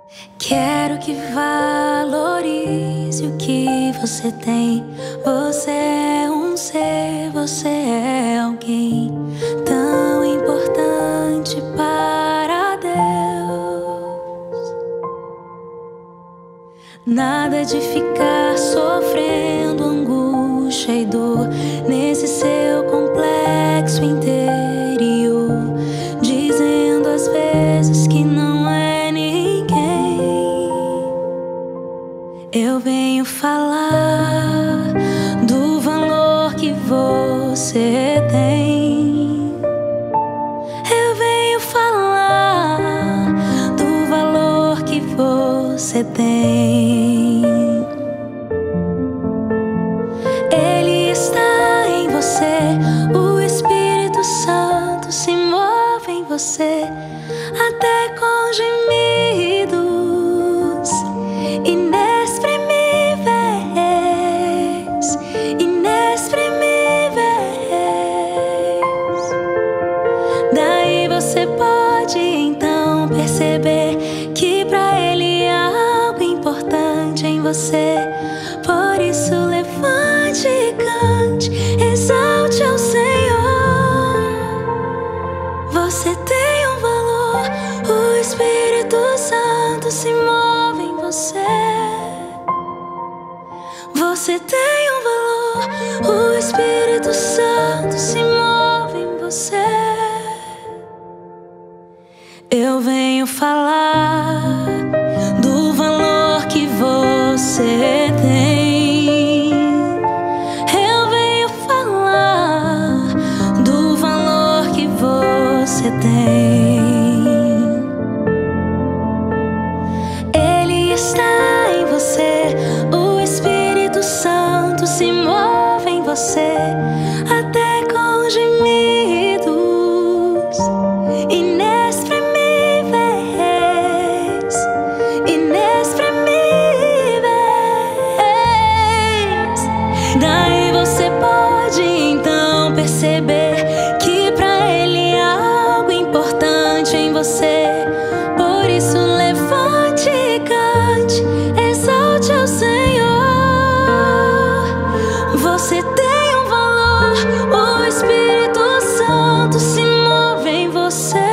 Quero que valorize o que você tem. Você é um ser, você é alguém tão importante para Deus. Nada de ficar sofrendo angústia e dor nesse seu complexo interior, dizendo às vezes que não é ninguém. Eu venho falar do valor que você tem. Eu venho falar do valor que você tem. Ele está em você, o Espírito Santo se move em você, até com gemidos inexprimíveis, inexprimíveis. Daí você pode então perceber que pra Ele há algo importante em você. Por isso levante e cante, exalte ao Senhor. Você tem um valor, o Espírito Santo se move em você. Você tem um valor, o Espírito Santo se move em você. Eu venho falar do valor que você tem. Eu venho falar do valor que você tem. Ele está em você, o Espírito Santo se move em você, até com gemidos inexprimíveis, inexprimíveis. Daí você pode então perceber que pra Ele há algo importante em você. Por isso levante e cante, exalte ao Senhor. Você tem um valor, o Espírito Santo se move em você.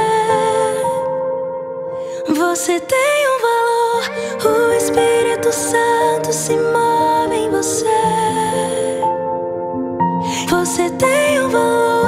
Você tem um valor, o Espírito Santo se move em você. Você tem um valor.